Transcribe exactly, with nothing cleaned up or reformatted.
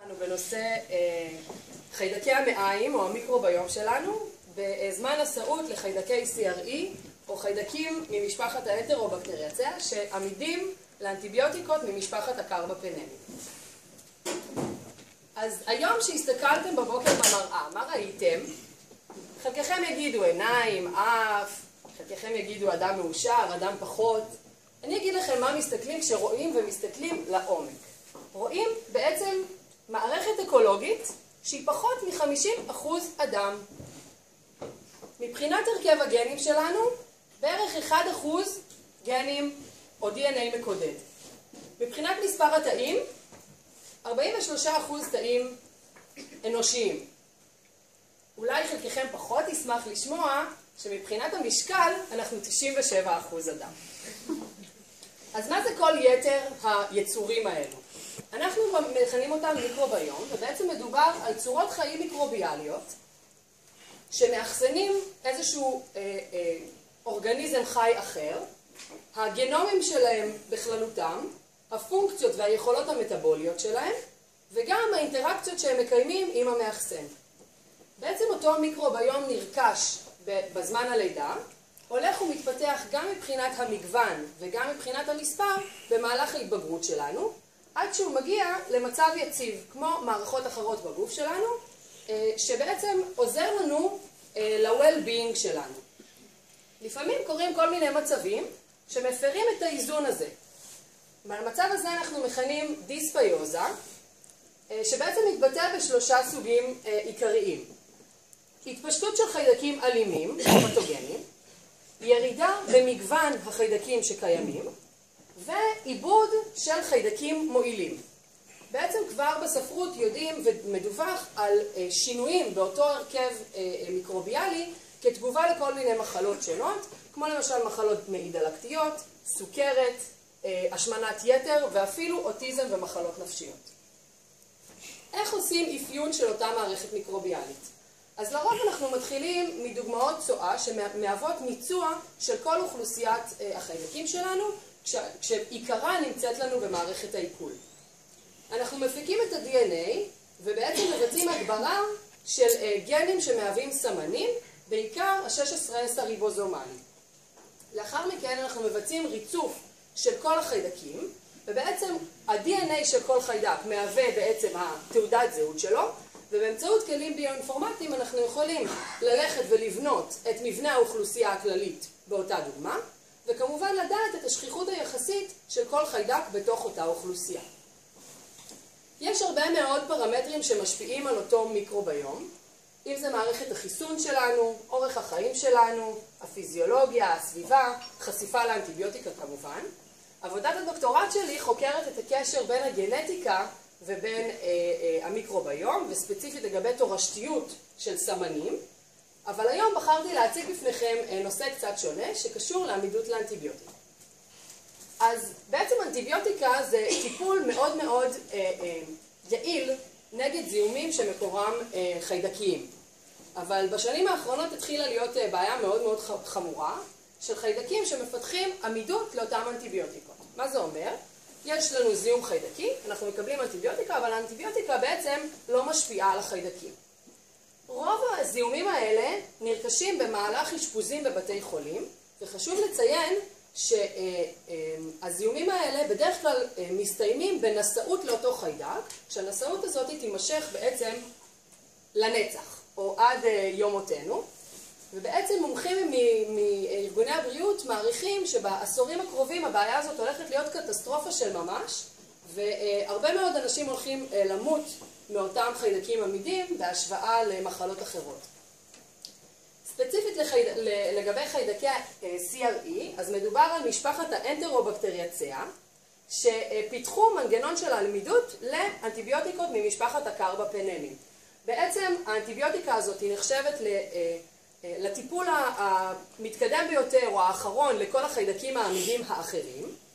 בנושא חיידקי המעיים או המיקרוביום שלנו בזמן הסעות לחיידקי סי אר אי או חיידקים ממשפחת האנטרובקטריאצea שעמידים לאנטיביוטיקות ממשפחת הקרבפנמים. אז היום שהסתכלתם בבוקר במראה, מה ראיתם? חלקכם יגידו עיניים, אף, חלקכם יגידו אדם מאושר, אדם פחות. אני אגיד לכם מה מסתכלים כשרואים ומסתכלים לעומק. רואים בעצם מערכת אקולוגית שהיא פחות מ-חמישים אחוז אדם. מבחינת הרכב הגנים שלנו, בערך אחד אחוז גנים או די אן איי מקודד. מבחינת מספר התאים, ארבעים ושלושה אחוז תאים אנושיים. אולי חלקכם פחות ישמח לשמוע שמבחינת המשקל אנחנו תשעים ושבעה אחוז אדם. אז מה זה כל יתר היצורים האלו? אנחנו מכנים אותם מיקרוביום, ובעצם מדובר על צורות חיים מיקרוביאליות שמאחסנים איזשהו אה, אה, אורגניזם חי אחר, הגנומים שלהם בכללותם, הפונקציות והיכולות המטאבוליות שלהם, וגם האינטראקציות שהם מקיימים עם המאחסן. בעצם אותו מיקרוביום נרכש בזמן הלידה, הולך ומתפתח גם מבחינת המגוון וגם מבחינת המספר במהלך ההתבגרות שלנו, עד שהוא מגיע למצב יציב, כמו מערכות אחרות בגוף שלנו, שבעצם עוזר לנו ל-well-being שלנו. לפעמים קורים כל מיני מצבים שמפרים את האיזון הזה. במצב הזה אנחנו מכנים דיסביוזה, שבעצם מתבטא בשלושה סוגים עיקריים. התפשטות של חיידקים אלימים, פתוגנים, ירידה במגוון החיידקים שקיימים, ועיבוד של חיידקים מועילים. בעצם כבר בספרות יודעים ומדווח על שינויים באותו הרכב מיקרוביאלי כתגובה לכל מיני מחלות שונות, כמו למשל מחלות מעי דלקתיות, סוכרת, השמנת יתר ואפילו אוטיזם ומחלות נפשיות. איך עושים אפיון של אותה מערכת מיקרוביאלית? אז לרוב אנחנו מתחילים מדוגמאות צואה שמהוות מיצוע של כל אוכלוסיית החיידקים שלנו, כשעיקרה נמצאת לנו במערכת העיכול. אנחנו מפיקים את ה-די אן איי ובעצם מבצעים הגברה של גנים שמהווים סמנים, בעיקר ה-שש עשרה אס הריבוזומלי. לאחר מכן אנחנו מבצעים ריצוף של כל החיידקים, ובעצם ה-די אן איי של כל חיידק מהווה בעצם התעודת זהות שלו, ובאמצעות כלים ביואינפורמטיים אנחנו יכולים ללכת ולבנות את מבנה האוכלוסייה הכללית באותה דוגמה, וכמובן לדעת את השכיחות היחסית של כל חיידק בתוך אותה אוכלוסייה. יש הרבה מאוד פרמטרים שמשפיעים על אותו מיקרוביום, אם זה מערכת החיסון שלנו, אורך החיים שלנו, הפיזיולוגיה, הסביבה, חשיפה לאנטיביוטיקה כמובן. עבודת הדוקטורט שלי חוקרת את הקשר בין הגנטיקה ובין אה, אה, המיקרוביום, וספציפית לגבי תורשתיות של סמנים, אבל היום בחרתי להציג בפניכם אה, נושא קצת שונה שקשור לעמידות לאנטיביוטיקה. אז בעצם אנטיביוטיקה זה טיפול מאוד מאוד אה, אה, יעיל נגד זיהומים שמקורם אה, חיידקיים. אבל בשנים האחרונות התחילה להיות אה, בעיה מאוד מאוד חמורה של חיידקים שמפתחים עמידות לאותם אנטיביוטיקות. מה זה אומר? יש לנו זיהום חיידקי, אנחנו מקבלים אנטיביוטיקה, אבל האנטיביוטיקה בעצם לא משפיעה על החיידקים. רוב הזיהומים האלה נרכשים במהלך אשפוזים בבתי חולים, וחשוב לציין שהזיהומים האלה בדרך כלל מסתיימים בנשאות לאותו חיידק, שהנשאות הזאת תימשך בעצם לנצח, או עד יום מותנו, ובעצם מומחים מארגוני הבריאות מעריכים שבעשורים הקרובים הבעיה הזאת הולכת להיות קטסטרופה של ממש, והרבה מאוד אנשים הולכים למות מאותם חיידקים עמידים בהשוואה למחלות אחרות. ספציפית לגבי חיידקי סי אר אי, אז מדובר על משפחת האנטרובקטריאצea, שפיתחו מנגנון של עמידות לאנטיביוטיקות ממשפחת הקרבפנמים. בעצם האנטיביוטיקה הזאת היא נחשבת לטיפול המתקדם ביותר או האחרון לכל החיידקים העמידים האחרים,